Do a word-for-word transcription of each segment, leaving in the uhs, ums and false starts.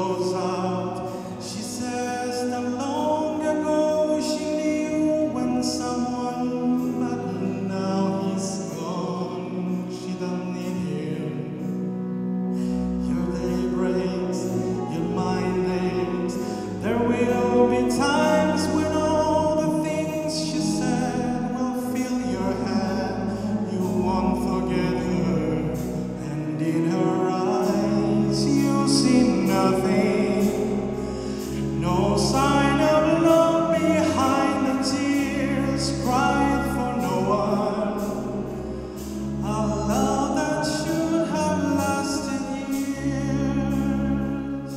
goes out. She says that long ago she knew when someone, but now he's gone. She don't need him. Your day breaks, your mind aches. There will be times when all the things she said will fill your head. You won't forget her, and in her eyes you see nothing. No sign of love behind the tears cried for no one. A love that should have lasted years.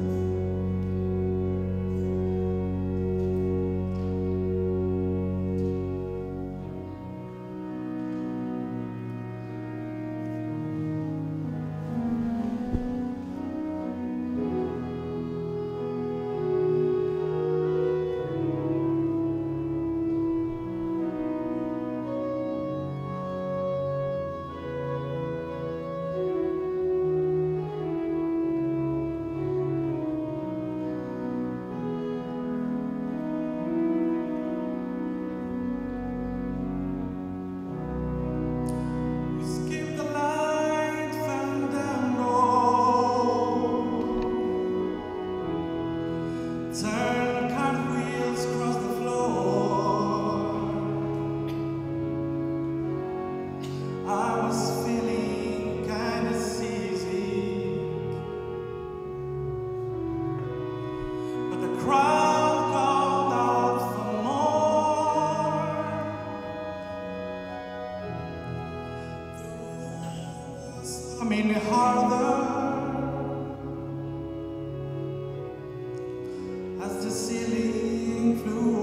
Skip the light, fandango. Turn cartwheels across the floor. I was feeling kinda seasick, but the crowd called out for more. I mean harder as the ceiling flew